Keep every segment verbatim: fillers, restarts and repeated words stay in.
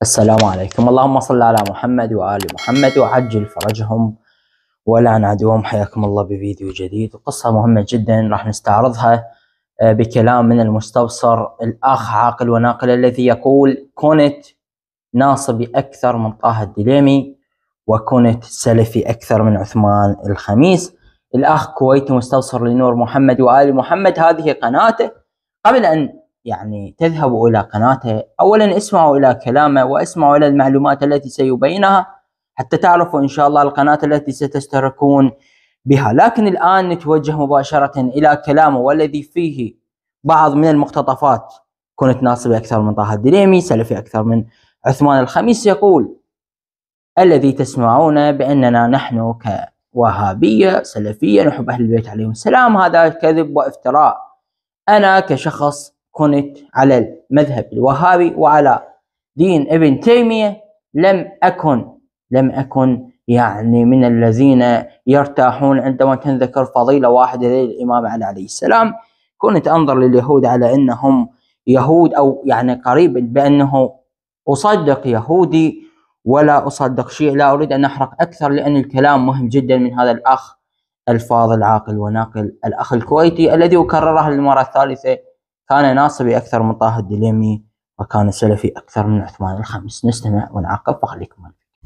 السلام عليكم. اللهم صل على محمد وآل محمد وعجل فرجهم ولعن عدوهم. حياكم الله بفيديو جديد وقصة مهمة جدا راح نستعرضها بكلام من المستبصر الأخ عاقل وناقل الذي يقول: كنت ناصبي أكثر من طه الدليمي وكنت سلفي أكثر من عثمان الخميس. الأخ كويتي مستبصر لنور محمد وآل محمد، هذه قناته. قبل أن يعني تذهبوا إلى قناته أولا اسمعوا إلى كلامه واسمعوا إلى المعلومات التي سيبينها حتى تعرفوا إن شاء الله القناة التي ستشتركون بها. لكن الآن نتوجه مباشرة إلى كلامه والذي فيه بعض من المقتطفات. كنت ناصبي أكثر من طه الدليمي، سلفي أكثر من عثمان الخميس. يقول: الذي تسمعون بأننا نحن كوهابية سلفية نحب أهل البيت عليهم السلام، هذا كذب وافتراء. أنا كشخص كنت على المذهب الوهابي وعلى دين ابن تيمية، لم أكن لم أكن يعني من الذين يرتاحون عندما تنذكر فضيلة واحدة للإمام علي عليه السلام. كنت أنظر لليهود على أنهم يهود، أو يعني قريب بأنه أصدق يهودي ولا أصدق شيء. لا أريد أن أحرق أكثر لأن الكلام مهم جدا من هذا الأخ الفاضل عاقل وناقل، الأخ الكويتي الذي أكررها للمرة الثالثة: كان ناصبي أكثر من طه الدليمي وكان سلفي أكثر من عثمان الخامس. نستمع ونعقب فخليكم.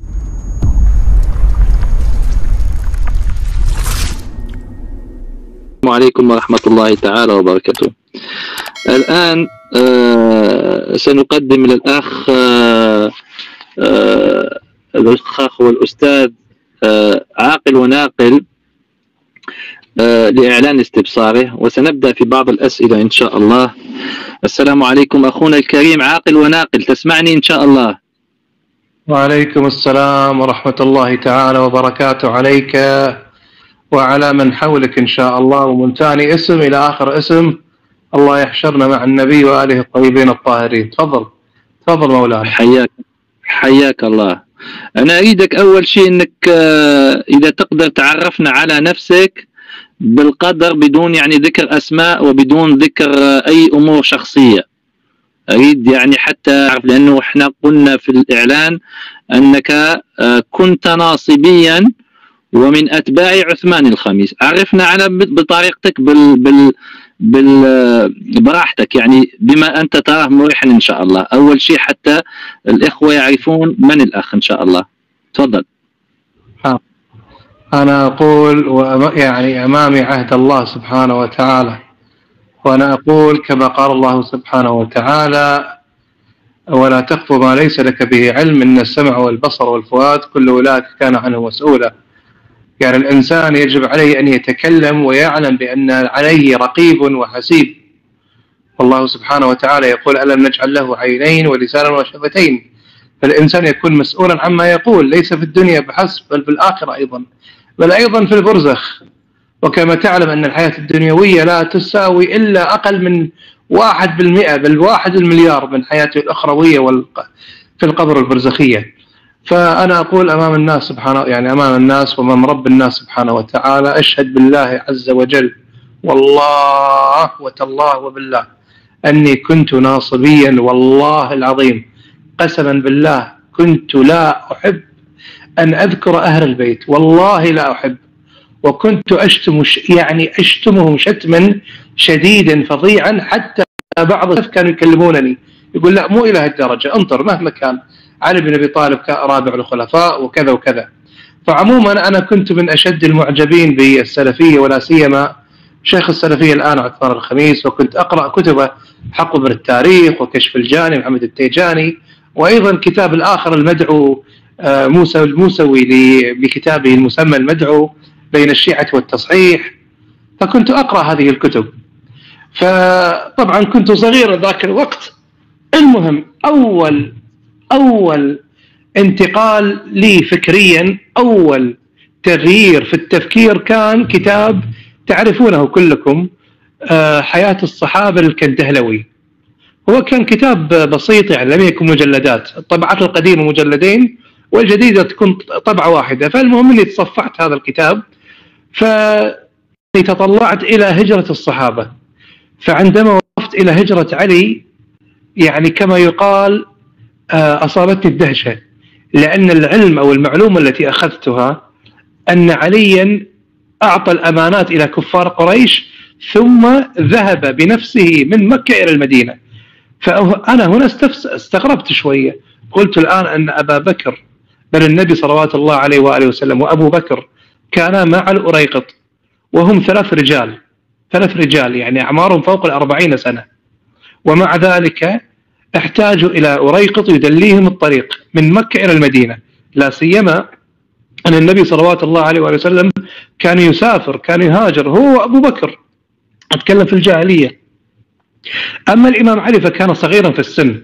السلام عليكم ورحمة الله تعالى وبركاته. الآن آه سنقدم للأخ آه آه الأخ والأستاذ آه عاقل وناقل آه لإعلان استبصاره، وسنبدأ في بعض الأسئلة إن شاء الله. السلام عليكم أخونا الكريم عاقل وناقل، تسمعني إن شاء الله؟ وعليكم السلام ورحمة الله تعالى وبركاته عليك وعلى من حولك إن شاء الله، ومن ثاني اسم إلى آخر اسم. الله يحشرنا مع النبي وآله الطيبين الطاهرين. تفضل تفضل مولانا. حياك حياك الله. أنا أريدك أول شيء أنك إذا تقدر تعرفنا على نفسك بالقدر، بدون يعني ذكر أسماء وبدون ذكر أي أمور شخصية. أريد يعني حتى أعرف، لأنه إحنا قلنا في الإعلان أنك كنت ناصبيا ومن أتباع عثمان الخميس. عرفنا على بطريقتك بال بال بال براحتك، يعني بما أنت تراه مريحا إن شاء الله. أول شيء حتى الإخوة يعرفون من الأخ إن شاء الله. تفضل. أنا أقول يعني أمامي عهد الله سبحانه وتعالى، وأنا أقول كما قال الله سبحانه وتعالى: ولا تقف ما ليس لك به علم إن السمع والبصر والفؤاد كل أولئك كان عنه مسؤولا. يعني الإنسان يجب عليه أن يتكلم ويعلم بأن عليه رقيب وحسيب. والله سبحانه وتعالى يقول: ألم نجعل له عينين ولسانا وشفتين. فالإنسان يكون مسؤولا عما يقول، ليس في الدنيا بحسب بل في الآخرة أيضا، بل أيضا في البرزخ. وكما تعلم أن الحياة الدنيوية لا تساوي إلا أقل من واحد بالمئة بل واحد المليار من حياته الأخروية في القبر البرزخية. فأنا أقول أمام الناس سبحانه يعني أمام الناس وأمام رب الناس سبحانه وتعالى: أشهد بالله عز وجل والله وتالله وبالله أني كنت ناصبيا، والله العظيم قسما بالله كنت لا أحب أن أذكر أهل البيت، والله لا أحب. وكنت أشتم يعني أشتمهم شتما شديدا فظيعا، حتى بعض الناس كانوا يكلمونني يقول: لا مو إلى هالدرجة، انطر مهما كان علي بن أبي طالب رابع الخلفاء وكذا وكذا. فعموما أنا كنت من أشد المعجبين بالسلفية، ولا سيما شيخ السلفية الآن عثمان الخميس، وكنت أقرأ كتبه: حق بر التاريخ وكشف الجاني محمد التيجاني، وأيضا كتاب الآخر المدعو موسى الموسوي بكتابه المسمى المدعو بين الشيعة والتصحيح. فكنت أقرأ هذه الكتب. فطبعا كنت صغيرا ذاك الوقت. المهم أول أول انتقال لي فكريا، أول تغيير في التفكير كان كتاب تعرفونه كلكم، حياة الصحابة للكندهلوي. هو كان كتاب بسيط يعني، لم يكن مجلدات. الطبعات القديمة مجلدين والجديدة تكون طبعة واحدة. فالمهم أني تصفحت هذا الكتاب، فتطلعت إلى هجرة الصحابة. فعندما وقفت إلى هجرة علي، يعني كما يقال أصابتني الدهشة، لأن العلم أو المعلومة التي أخذتها أن عليا أعطى الأمانات إلى كفار قريش ثم ذهب بنفسه من مكة إلى المدينة. فأنا هنا استغربت شوية، قلت الآن أن أبا بكر بل النبي صلوات الله عليه وآله وسلم وأبو بكر كانا مع الأريقط وهم ثلاث رجال ثلاث رجال يعني أعمارهم فوق الأربعين سنة، ومع ذلك احتاجوا إلى أريقط يدليهم الطريق من مكة إلى المدينة، لا سيما أن النبي صلوات الله عليه وآله وسلم كان يسافر، كان يهاجر هو وأبو بكر، أتكلم في الجاهلية. أما الإمام علي فكان صغيرا في السن،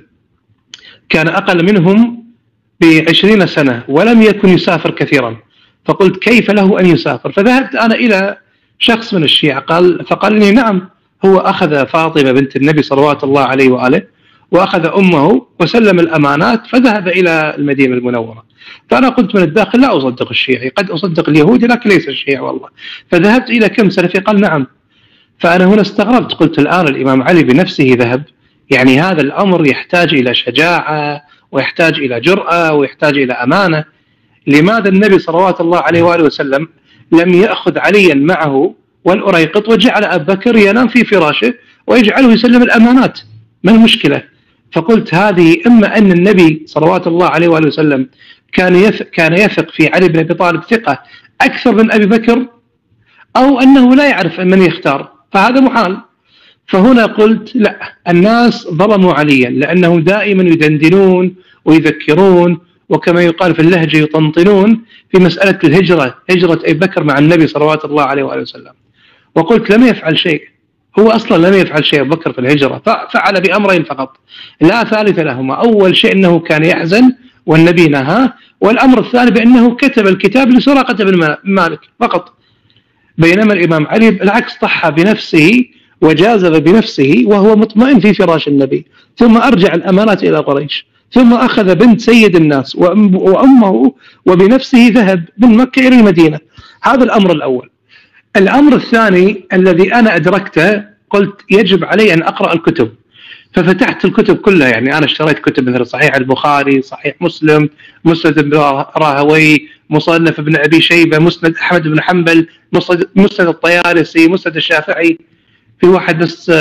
كان أقل منهم بعشرين سنة ولم يكن يسافر كثيرا، فقلت كيف له أن يسافر؟ فذهبت أنا إلى شخص من الشيعة قال فقال لي نعم، هو أخذ فاطمة بنت النبي صلوات الله عليه وآله وأخذ أمه وسلم الأمانات فذهب إلى المدينة المنورة. فأنا قلت من الداخل لا أصدق الشيعي، قد أصدق اليهودي لكن ليس الشيعي والله. فذهبت إلى كم سلفي قال نعم. فأنا هنا استغربت، قلت الآن الإمام علي بنفسه ذهب، يعني هذا الأمر يحتاج إلى شجاعة ويحتاج إلى جرأة ويحتاج إلى أمانة. لماذا النبي صلوات الله عليه وآله وسلم لم يأخذ عليا معه والأريقط وجعل أبا بكر ينام في فراشه ويجعله يسلم الأمانات؟ ما المشكلة؟ فقلت هذه إما أن النبي صلوات الله عليه وآله وسلم كان يثق, كان يثق في علي بن أبي طالب ثقة أكثر من أبي بكر، أو أنه لا يعرف من يختار، فهذا محال. فهنا قلت لا، الناس ظلموا عليا لأنهم دائما يدندنون ويذكرون وكما يقال في اللهجة يطنطنون في مسألة الهجرة، هجرة أبي بكر مع النبي صلوات الله عليه وآله وسلم. وقلت لم يفعل شيء، هو أصلا لم يفعل شيء أبو بكر في الهجرة، فعل بأمرين فقط لا ثالث لهما. أول شيء أنه كان يحزن والنبي نهاه، والأمر الثاني بأنه كتب الكتاب لسراقة بن مالك فقط. بينما الإمام علي بالعكس ضحى بنفسه وجازف بنفسه وهو مطمئن في فراش النبي، ثم أرجع الأمانات إلى قريش، ثم أخذ بنت سيد الناس وأمه وبنفسه ذهب من مكة إلى المدينة. هذا الأمر الأول. الأمر الثاني الذي أنا أدركته، قلت يجب علي أن أقرأ الكتب، ففتحت الكتب كلها. يعني أنا اشتريت كتب مثل صحيح البخاري، صحيح مسلم، مسند ابن راهوي، مصنف ابن أبي شيبة، مسند أحمد بن حنبل، مسند الطيالسي، مسند الشافعي، في واحد بس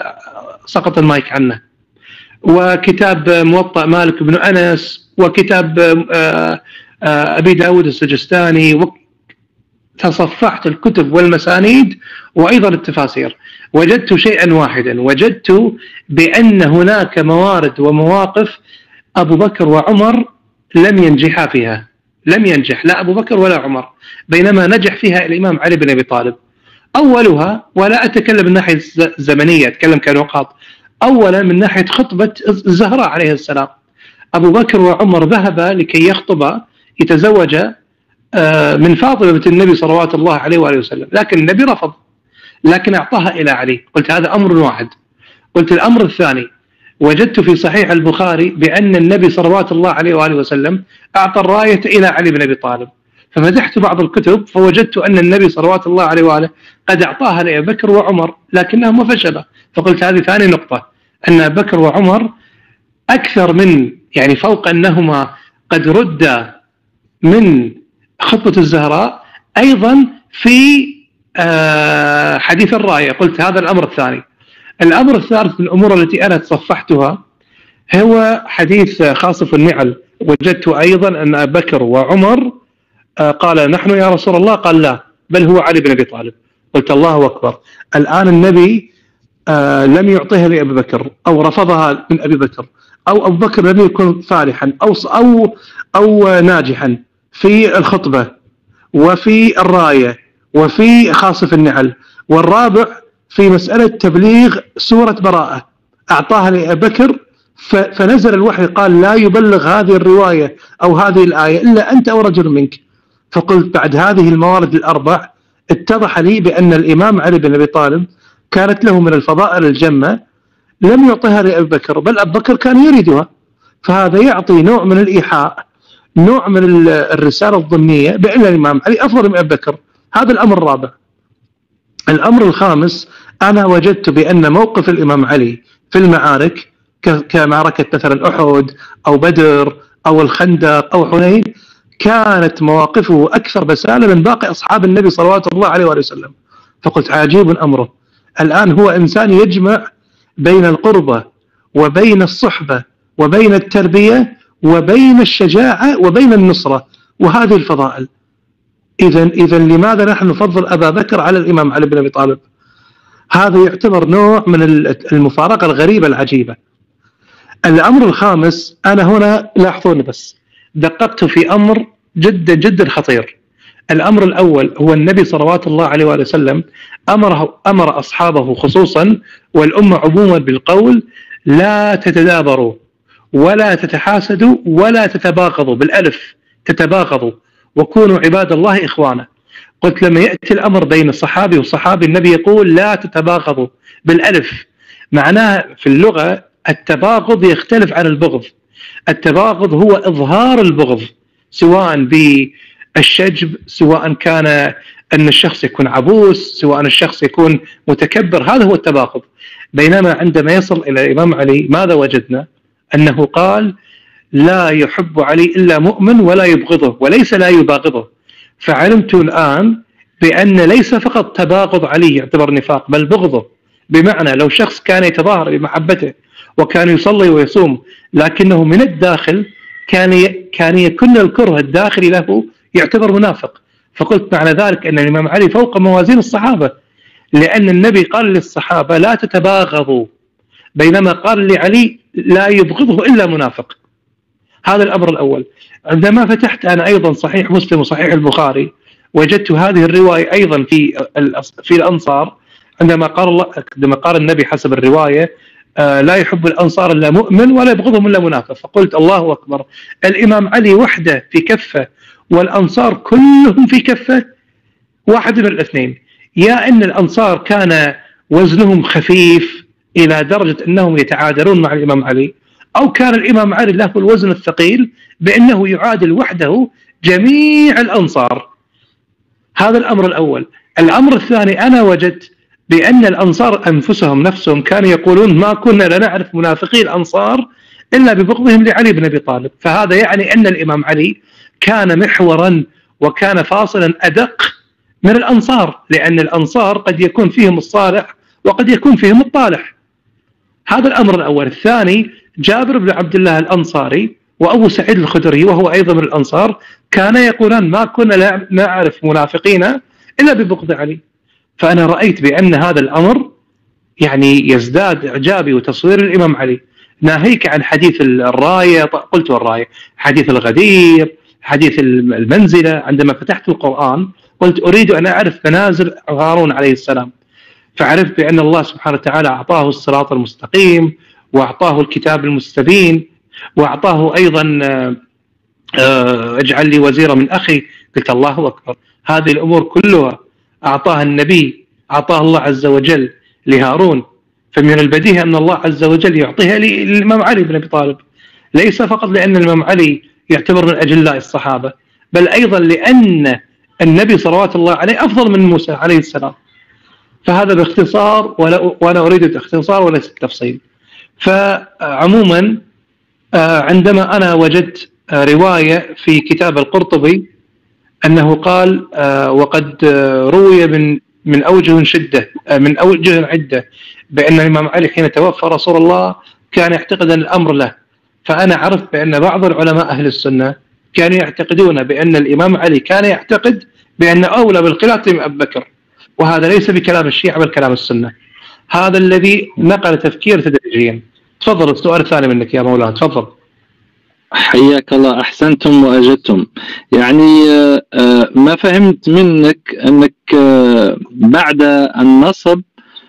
سقط المايك عنه، وكتاب موطأ مالك بن أنس، وكتاب أبي داود السجستاني. تصفحت الكتب والمسانيد وأيضا التفاسير، وجدت شيئا واحدا، وجدت بأن هناك موارد ومواقف أبو بكر وعمر لم ينجحا فيها، لم ينجح لا أبو بكر ولا عمر، بينما نجح فيها الإمام علي بن أبي طالب. أولها، ولا أتكلم من ناحية زمنية، أتكلم كنقاط. أولا من ناحية خطبة الزهراء عليه السلام، أبو بكر وعمر ذهبا لكي يخطبا يتزوجا من فاطمة بنت النبي صلوات الله عليه وآله وسلم، لكن النبي رفض، لكن أعطاها إلى علي. قلت هذا أمر واحد. قلت الأمر الثاني، وجدت في صحيح البخاري بأن النبي صلوات الله عليه وآله وسلم أعطى الراية إلى علي بن أبي طالب، ففتحت بعض الكتب فوجدت أن النبي صلوات الله عليه وآله قد أعطاها لأبي بكر وعمر لكنهما فشلا. فقلت هذه ثاني نقطة، أن أبي بكر وعمر أكثر من يعني فوق أنهما قد رد من خطبة الزهراء أيضا في حديث الراية. قلت هذا الأمر الثاني. الأمر الثالث من الأمور التي أنا تصفحتها هو حديث خاصف النعل. وجدت أيضا أن أبي بكر وعمر قال نحن يا رسول الله، قال لا بل هو علي بن أبي طالب. قلت الله أكبر، الآن النبي لم يعطيها لأبي بكر أو رفضها من أبي بكر، أو أبو بكر لم يكن فالحا أو أو أو ناجحا في الخطبة وفي الراية وفي خاصف النعل، والرابع في مسألة تبليغ سورة براءة أعطاها لأبي بكر، فنزل الوحي قال لا يبلغ هذه الرواية أو هذه الآية إلا أنت أو رجل منك. فقلت بعد هذه الموارد الأربع اتضح لي بأن الإمام علي بن أبي طالب كانت له من الفضائل الجمة لم يعطيها لأبي بكر، بل أبي بكر كان يريدها. فهذا يعطي نوع من الإيحاء، نوع من الرسالة الضمنية بأن الإمام علي أفضل من أبي بكر. هذا الأمر الرابع. الأمر الخامس، أنا وجدت بأن موقف الإمام علي في المعارك كمعركة مثلا أحد أو بدر أو الخندق أو حنين، كانت مواقفه أكثر بسالة من باقي أصحاب النبي صلوات الله عليه وآله وسلم. فقلت عجيب أمره، الآن هو إنسان يجمع بين القربة وبين الصحبة وبين التربية وبين الشجاعة وبين النصرة وهذه الفضائل. إذا إذا لماذا نحن نفضل أبا بكر على الإمام علي بن أبي طالب؟ هذا يعتبر نوع من المفارقة الغريبة العجيبة. الأمر الخامس، أنا هنا لاحظون بس دققت في أمر جدا جدا خطير. الأمر الأول هو النبي صلوات الله عليه وآله وسلم أمره أمر أصحابه خصوصا والأمة عموما بالقول: لا تتدابروا ولا تتحاسدوا ولا تتباغضوا، بالألف تتباغضوا، وكونوا عباد الله إخوانا. قلت لما يأتي الأمر بين الصحابي والصحابي النبي يقول لا تتباغضوا بالألف، معناه في اللغة التباغض يختلف عن البغض. التباغض هو إظهار البغض سواء بالشجب، سواء كان أن الشخص يكون عبوس، سواء الشخص يكون متكبر، هذا هو التباغض. بينما عندما يصل إلى الإمام علي ماذا وجدنا؟ أنه قال: لا يحب علي إلا مؤمن ولا يبغضه وليس لا يباغضه. فعلمت الآن بأن ليس فقط تباغض علي يعتبر نفاق، بل بغضه. بمعنى لو شخص كان يتظاهر بمحبته وكان يصلي ويصوم لكنه من الداخل كان كان يكن الكره الداخلي له يعتبر منافق. فقلت معنى ذلك أن الإمام علي فوق موازين الصحابة، لأن النبي قال للصحابة لا تتباغضوا، بينما قال لعلي لا يبغضه إلا منافق. هذا الأمر الأول. عندما فتحت أنا أيضا صحيح مسلم وصحيح البخاري وجدت هذه الرواية أيضا في في الأنصار، عندما قال الله عندما قال النبي حسب الرواية: آه لا يحب الأنصار إلا مؤمن ولا يبغضهم إلا منافق. فقلت الله أكبر، الإمام علي وحده في كفة والأنصار كلهم في كفة، واحد من الاثنين: يا أن الأنصار كان وزنهم خفيف إلى درجة أنهم يتعادلون مع الإمام علي، أو كان الإمام علي له الوزن الثقيل بأنه يعادل وحده جميع الأنصار. هذا الأمر الأول. الأمر الثاني، أنا وجدت بأن الأنصار أنفسهم نفسهم كانوا يقولون: ما كنا لا نعرف منافقي الأنصار إلا ببغضهم لعلي بن أبي طالب. فهذا يعني أن الإمام علي كان محورا وكان فاصلا أدق من الأنصار، لأن الأنصار قد يكون فيهم الصالح وقد يكون فيهم الطالح. هذا الأمر الأول. الثاني، جابر بن عبد الله الأنصاري وأبو سعيد الخدري وهو أيضا من الأنصار كان يقولان: ما كنا لا نعرف منافقين إلا ببغض علي. فأنا رأيت بأن هذا الأمر يعني يزداد إعجابي وتصوير الإمام علي، ناهيك عن حديث الراية، قلت الراية، حديث الغدير، حديث المنزلة. عندما فتحت القرآن قلت أريد أن أعرف منازل هارون عليه السلام، فعرفت بأن الله سبحانه وتعالى أعطاه الصراط المستقيم وأعطاه الكتاب المستبين وأعطاه أيضا اجعل لي وزيرا من أخي. قلت الله أكبر، هذه الأمور كلها أعطاها النبي، أعطاه الله عز وجل لهارون، فمن البديهي أن الله عز وجل يعطيها للإمام علي بن أبي طالب، ليس فقط لأن الإمام علي يعتبر من أجلاء الصحابة، بل أيضا لأن النبي صلوات الله عليه أفضل من موسى عليه السلام. فهذا باختصار، وأنا أريد الاختصار وليس التفصيل. فعموما عندما أنا وجدت رواية في كتاب القرطبي أنه قال: وقد روي من من أوجه شدة من أوجه عدة بأن الإمام علي حين توفى رسول الله كان يعتقد أن الأمر له. فأنا عرفت بأن بعض العلماء أهل السنة كانوا يعتقدون بأن الإمام علي كان يعتقد بأن أولى بالخلافة من أبي بكر، وهذا ليس بكلام الشيعة بل كلام السنة. هذا الذي نقل تفكير تدريجيا. تفضل السؤال الثاني منك يا مولانا، تفضل. حياك الله، أحسنتم وأجدتم. يعني ما فهمت منك أنك بعد النصب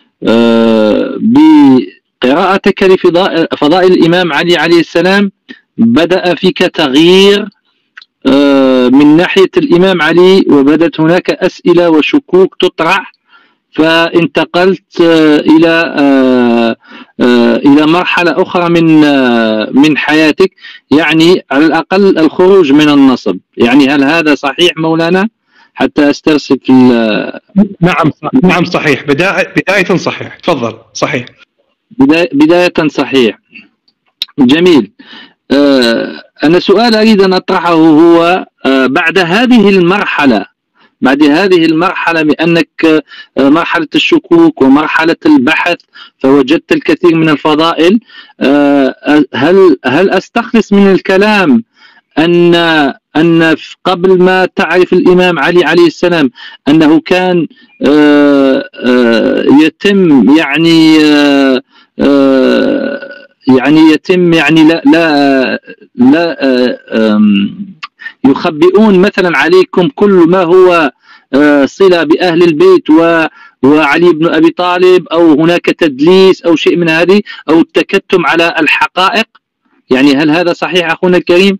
بقراءتك لفضائل الإمام علي عليه السلام بدأ فيك تغيير من ناحية الإمام علي، وبدت هناك أسئلة وشكوك تطرح، فانتقلت إلى إلى مرحلة أخرى من من حياتك، يعني على الأقل الخروج من النصب. يعني هل هذا صحيح مولانا؟ حتى أسترسل في نعم نعم صحيح، بداية بداية صحيح، تفضل. صحيح، بداية بداية صحيح. جميل. آه أنا سؤال أريد أن أطرحه هو آه بعد هذه المرحلة بعد هذه المرحلة بأنك مرحلة الشكوك ومرحلة البحث فوجدت الكثير من الفضائل، هل هل أستخلص من الكلام أن أن قبل ما تعرف الإمام علي عليه السلام أنه كان يتم يعني يعني يتم يعني لا لا لا يخبئون مثلا عليكم كل ما هو صلة بأهل البيت وعلي بن أبي طالب، أو هناك تدليس أو شيء من هذه، أو التكتم على الحقائق؟ يعني هل هذا صحيح أخونا الكريم؟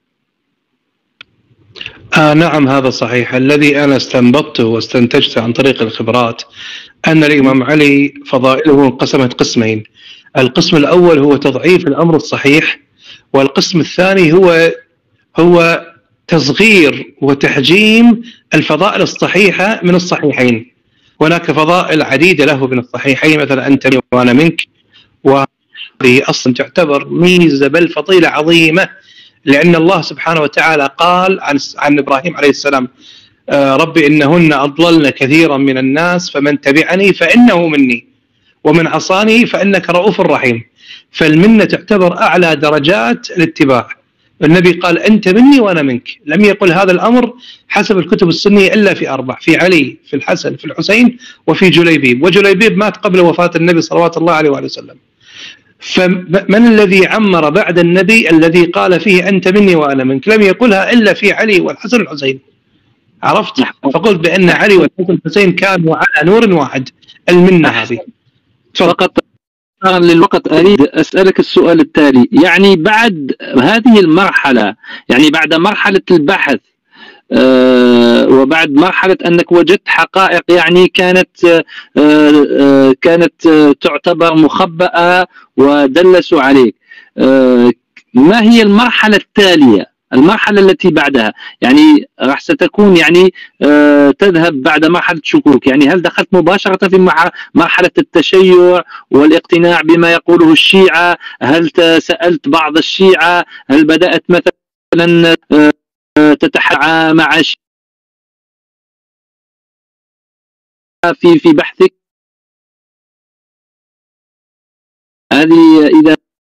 آه نعم هذا صحيح. الذي أنا استنبطته واستنتجته عن طريق الخبرات أن الإمام علي فضائله انقسمت قسمين. القسم الأول هو تضعيف الأمر الصحيح، والقسم الثاني هو هو تصغير وتحجيم الفضائل الصحيحة من الصحيحين. هناك فضائل عديدة له من الصحيحين، مثلا أنت وأنا منك، وهذه أصلا تعتبر ميزة بل فضيلة عظيمة، لأن الله سبحانه وتعالى قال عن, عن إبراهيم عليه السلام: رب إنهن أضللن كثيرا من الناس فمن تبعني فإنه مني ومن عصاني فإنك رؤوف رحيم. فالمنة تعتبر أعلى درجات الاتباع. النبي قال: أنت مني وأنا منك. لم يقل هذا الأمر حسب الكتب السنية إلا في أربع: في علي، في الحسن، في الحسين، وفي جليبيب. وجليبيب مات قبل وفاة النبي صلوات الله عليه وآله وسلم. فمن الذي عمر بعد النبي الذي قال فيه أنت مني وأنا منك؟ لم يقلها إلا في علي والحسن والحسين. عرفت؟ فقلت بأن علي والحسن والحسين كانوا على نور واحد. المنة هذه فقط. للوقت أريد أسألك السؤال التالي: يعني بعد هذه المرحلة، يعني بعد مرحلة البحث أه وبعد مرحلة أنك وجدت حقائق يعني كانت أه أه كانت تعتبر مخبأة ودلسوا عليك، أه ما هي المرحلة التالية، المرحلة التي بعدها؟ يعني راح ستكون يعني آه تذهب بعد مرحلة شكوك. يعني هل دخلت مباشرة في مرحلة التشيع والاقتناع بما يقوله الشيعة؟ هل سألت بعض الشيعة؟ هل بدأت مثلا آه تتحدث مع الشيعة في في بحثك؟ هذه إذا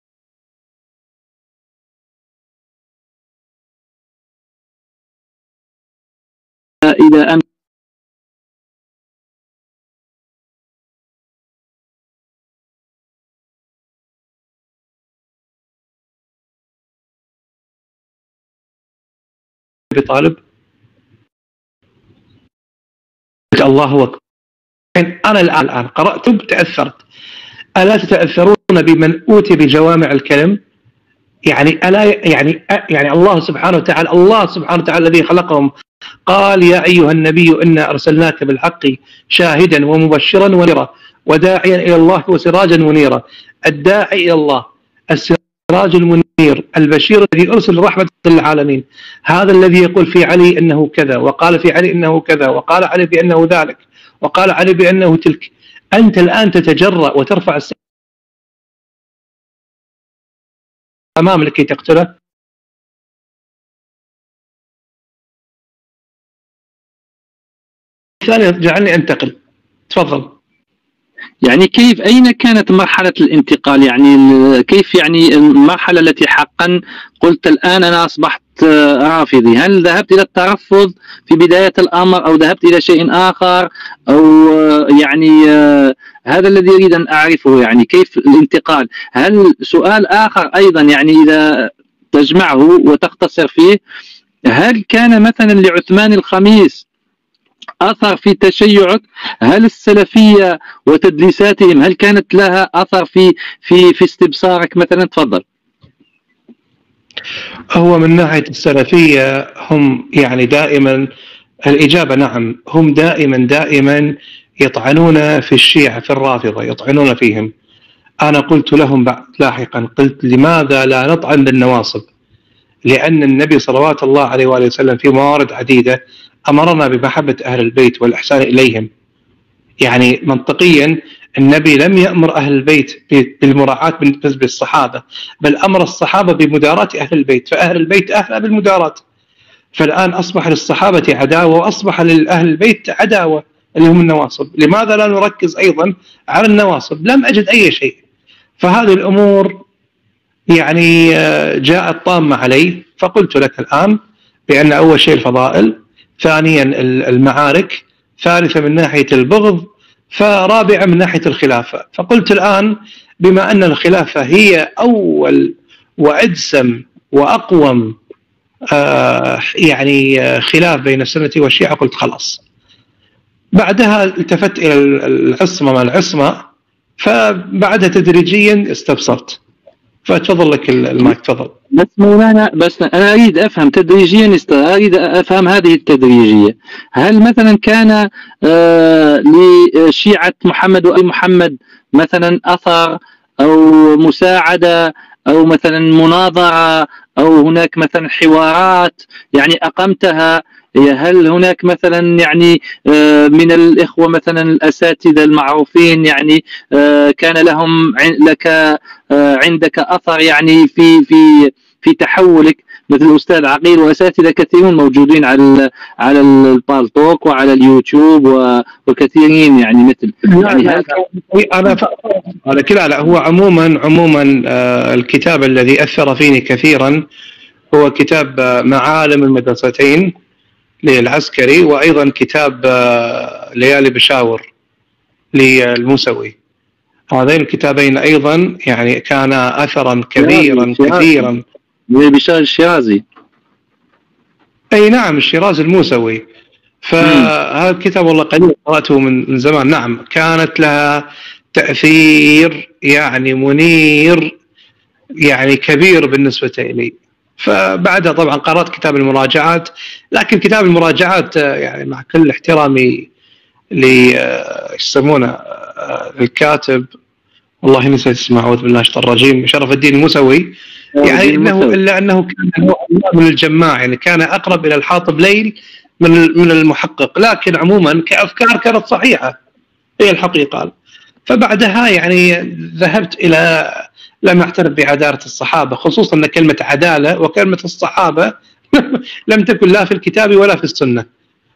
إذا أم بطالب الله أكبر. أنا الآن الآن قرأت تأثرت. ألا تتأثرون بمن أوتي بجوامع الكلم؟ يعني ألا يعني يعني الله سبحانه وتعالى الله سبحانه وتعالى الذي خلقهم قال: يا أيها النبي إنا أرسلناك بالحق شاهدا ومبشرا ونذيرا وداعيا إلى الله وسراجا منيرا. الداعي إلى الله، السراج المنير، البشير الذي أرسل رحمة للعالمين. هذا الذي يقول في علي إنه كذا، وقال في علي إنه كذا، وقال علي بأنه ذلك، وقال علي بأنه تلك. أنت الآن تتجرأ وترفع السيف أمام لكي تقتله؟ ثاني جعلني أنتقل. تفضل. يعني كيف، أين كانت مرحلة الانتقال؟ يعني كيف يعني المرحلة التي حقا قلت الآن أنا أصبحت رافضي؟ هل ذهبت إلى الترفض في بداية الأمر، أو ذهبت إلى شيء آخر، أو يعني هذا الذي أريد أن أعرفه، يعني كيف الانتقال؟ هل سؤال آخر أيضا يعني إذا تجمعه وتختصر فيه: هل كان مثلا لعثمان الخميس أثر في تشيعك؟ هل السلفية وتدليساتهم هل كانت لها أثر في في في استبصارك مثلا؟ تفضل. هو من ناحية السلفية هم يعني دائما الإجابة نعم. هم دائما دائما يطعنون في الشيعة، في الرافضة يطعنون فيهم. أنا قلت لهم بعد لاحقا، قلت: لماذا لا نطعن بالنواصب؟ لأن النبي صلوات الله عليه وآله وسلم في موارد عديدة أمرنا بمحبة أهل البيت والإحسان إليهم. يعني منطقيا النبي لم يأمر أهل البيت بالمراعاة بالنسبة للصحابة، بل أمر الصحابة بمداراة أهل البيت، فأهل البيت أهل بالمداراة. فالآن أصبح للصحابة عداوة وأصبح لأهل البيت عداوة اللي هم النواصب. لماذا لا نركز أيضا على النواصب؟ لم أجد أي شيء. فهذه الأمور يعني جاءت طامة علي، فقلت لك الآن بأن أول شيء الفضائل، ثانيا المعارك، ثالثا من ناحية البغض، فرابعا من ناحية الخلافة. فقلت الآن بما أن الخلافة هي أول وأجسم وأقوم آه يعني خلاف بين السنة والشيعة، قلت خلاص. بعدها التفت إلى العصمة ما العصمة، فبعدها تدريجيا استبصرت. فتفضل لك المايك، تفضل. بس مولانا، بس أنا أريد أفهم تدريجيا، أريد أفهم هذه التدريجية. هل مثلا كان آه لشيعة محمد وآل محمد مثلا أثر أو مساعدة أو مثلا مناظرة أو هناك مثلا حوارات يعني أقمتها؟ هل هناك مثلا يعني من الإخوة مثلا الأساتذة المعروفين يعني كان لهم لك عندك أثر يعني في في في تحولك، مثل الأستاذ عقيل وأساتذة كثيرون موجودين على على البالتوك وعلى اليوتيوب وكثيرين يعني مثل يعني هل أنا على كلا؟ لا، هو عموما عموما الكتاب الذي أثر فيني كثيرا هو كتاب معالم المدرستين للعسكري، وأيضا كتاب ليالي بشاور للموسوي. هذين الكتابين أيضا يعني كان أثرا كبيرا كثيرا. بشار الشيرازي، أي نعم، الشيرازي الموسوي. فهذا الكتاب والله قليل قرأته من زمان. نعم، كانت لها تأثير يعني منير يعني كبير بالنسبة لي. فبعدها طبعا قرأت كتاب المراجعات، لكن كتاب المراجعات يعني مع كل احترامي ل يسمونه الكاتب، والله نسيت اسمه، اعوذ بالله من الشيطان الرجيم، شرف الدين الموسوي، يعني انه الا انه كان من الجماع، يعني كان اقرب الى الحاطب ليل من من المحقق، لكن عموما كافكار كانت صحيحه، هي الحقيقه. فبعدها يعني ذهبت الى لم اعترف بعداله الصحابه، خصوصا ان كلمه عداله وكلمه الصحابه لم تكن لا في الكتاب ولا في السنه.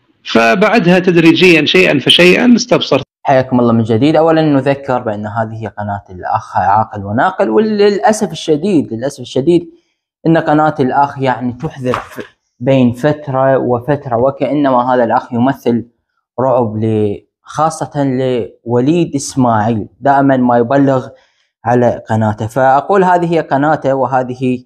فبعدها تدريجيا شيئا فشيئا استبصرت. حياكم الله من جديد. اولا نذكر بان هذه هي قناه الاخ عاقل وناقل، وللاسف الشديد للاسف الشديد ان قناه الاخ يعني تحذر بين فتره وفتره، وكانما هذا الاخ يمثل رعب ل خاصه لوليد اسماعيل، دائما ما يبلغ على قناته. فاقول هذه هي قناته، وهذه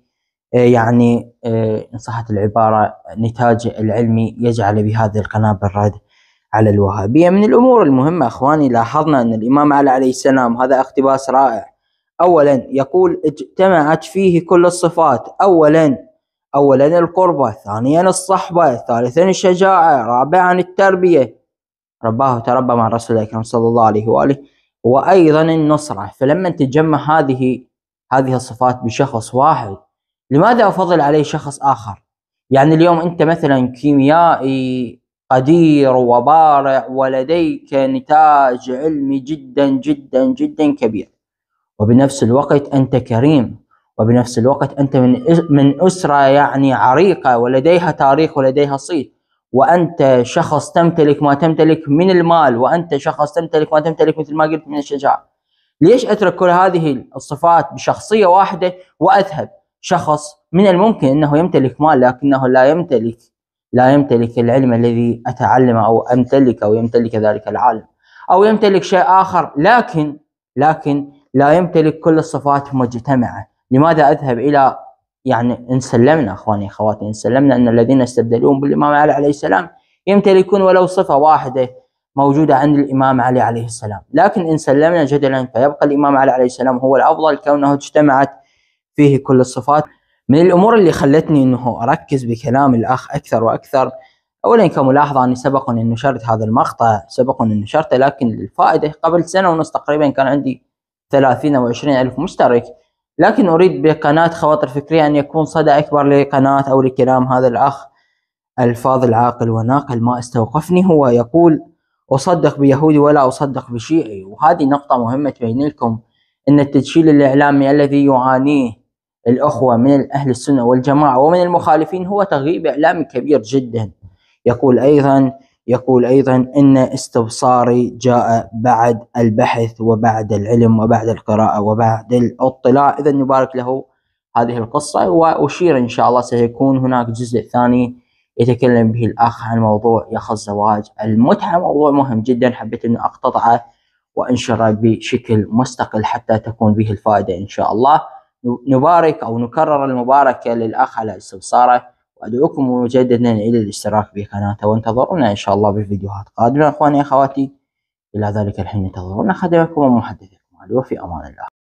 يعني ان صحت العباره نتاج العلمي يجعل بهذه القناه بالرد على الوهابية. من الأمور المهمة أخواني، لاحظنا أن الإمام علي عليه السلام، هذا اقتباس رائع، أولا يقول اجتمعت فيه كل الصفات، أولا أولا القربة، ثانيا الصحبة، ثالثا الشجاعة، رابعا التربية، رباه تربى مع الرسول الأكرم صلى الله عليه وآله، وأيضا النصرة. فلما تجمع هذه هذه الصفات بشخص واحد، لماذا أفضل عليه شخص آخر؟ يعني اليوم أنت مثلا كيميائي قدير وبارع ولديك نتاج علمي جدا جدا جدا كبير، وبنفس الوقت أنت كريم، وبنفس الوقت أنت من من أسرة يعني عريقة ولديها تاريخ ولديها صيت، وأنت شخص تمتلك ما تمتلك من المال، وأنت شخص تمتلك ما تمتلك مثل ما قلت من الشجاعة. ليش أترك كل هذه الصفات بشخصية واحدة وأذهب شخص من الممكن أنه يمتلك مال لكنه لا يمتلك لا يمتلك العلم الذي أتعلمه أو أمتلك أو يمتلك ذلك العالم، أو يمتلك شيء آخر لكن لكن لا يمتلك كل الصفات مجتمعة؟ لماذا أذهب إلى يعني إن سلمنا أخواني أخواتي إن سلمنا أن الذين يستبدلون بالإمام علي عليه السلام يمتلكون ولو صفة واحدة موجودة عند الإمام علي عليه السلام، لكن إن سلمنا جدلا فيبقى الإمام علي عليه السلام هو الأفضل كونه اجتمعت فيه كل الصفات. من الأمور اللي خلتني أنه أركز بكلام الأخ أكثر وأكثر، أولا كملاحظة أني سبق أن نشرت هذا المقطع، سبق أن نشرته، لكن للفائدة قبل سنة ونص تقريبا كان عندي ثلاثين أو عشرين ألف مشترك، لكن أريد بقناة خواطر فكرية أن يكون صدى أكبر لقناة أو لكلام هذا الأخ الفاضل عاقل وناقل. ما استوقفني هو يقول أصدق بيهودي ولا أصدق بشيعي. وهذه نقطة مهمة تبين لكم أن التدشيل الإعلامي الذي يعانيه الأخوة من أهل السنة والجماعة ومن المخالفين هو تغييب إعلامي كبير جدا. يقول أيضا يقول أيضا إن استبصاري جاء بعد البحث وبعد العلم وبعد القراءة وبعد الاطلاع، إذا نبارك له هذه القصة. وأشير إن شاء الله سيكون هناك جزء ثاني يتكلم به الأخ عن موضوع يا أخ الزواج المتعة، موضوع مهم جدا، حبيت أن أقتطعه وأنشره بشكل مستقل حتى تكون به الفائدة إن شاء الله. نبارك أو نكرر المباركة للأخ على استبصاره، وأدعوكم مجددا إلى الاشتراك بقناته، وانتظرونا إن شاء الله بفيديوهات قادمة. أخواني أخواتي، إلى ذلك الحين انتظرونا خادمكم ومحدثكم علي، وفي أمان الله.